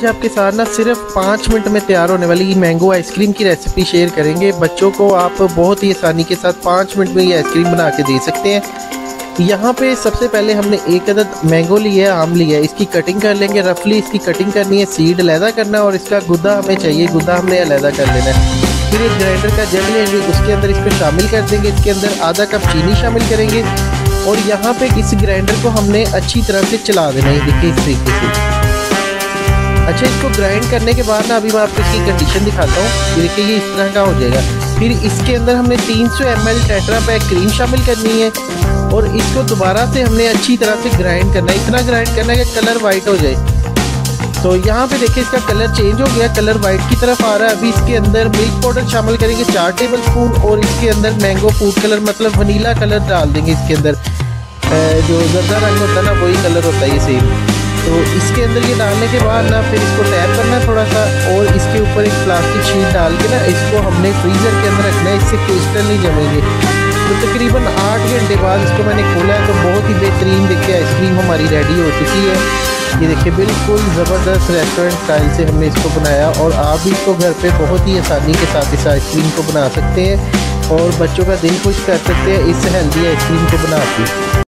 आज आपके साथ ना सिर्फ 5 मिनट में तैयार होने वाली मैंगो आइसक्रीम की रेसिपी शेयर करेंगे। बच्चों को आप बहुत ही आसानी के साथ 5 मिनट में ये आइसक्रीम बना के दे सकते हैं। यहाँ पे सबसे पहले हमने एक अदद मैंगो लिया है, आम लिया है, इसकी कटिंग कर लेंगे। रफली इसकी कटिंग करनी है, सीड अलहदा करना है और इसका गुद्दा हमें चाहिए, गुद्दा हमने अलहदा कर लेना है। फिर एक ग्राइंडर का जग लेंगे, उसके अंदर इसको शामिल कर देंगे। इसके अंदर आधा कप चीनी शामिल करेंगे और यहाँ पे इस ग्राइंडर को हमने अच्छी तरह से चला देना है। देखिए इस तरीके से। अच्छा, इसको ग्राइंड करने के बाद ना अभी मैं आपको इसकी कंडीशन दिखाता हूँ। देखिए ये इस तरह का हो जाएगा। फिर इसके अंदर हमने 300 ml टेट्रा पैक क्रीम शामिल करनी है और इसको दोबारा से हमने अच्छी तरह से ग्राइंड करना है। इतना ग्राइंड करना है कि कलर वाइट हो जाए। तो यहाँ पे देखिए इसका कलर चेंज हो गया, कलर वाइट की तरफ आ रहा है। अभी इसके अंदर मिल्क पाउडर शामिल करेंगे 4 टेबल स्पून और इसके अंदर मैंगो फूड कलर मतलब वनीला कलर डाल देंगे। इसके अंदर जो जर्दा रंग होता है ना वही कलर होता है ये सेम। तो इसके अंदर ये डालने के बाद ना फिर इसको टैप करना है थोड़ा सा और इसके ऊपर एक प्लास्टिक शीट डाल के ना इसको हमने फ्रीज़र के अंदर रखना है, इससे क्रिस्टल नहीं जमेंगे। तो तकरीबन 8 घंटे बाद इसको मैंने खोला है तो बहुत ही बेहतरीन देखिए आइसक्रीम हमारी रेडी हो चुकी है। ये देखिए बिल्कुल ज़बरदस्त रेस्टोरेंट स्टाइल से हमने इसको बनाया और आप भी इसको घर पे बहुत ही आसानी के साथ इस आइसक्रीम को बना सकते हैं और बच्चों का दिल खुश कर सकते हैं इस हेल्दी आइसक्रीम को बना के।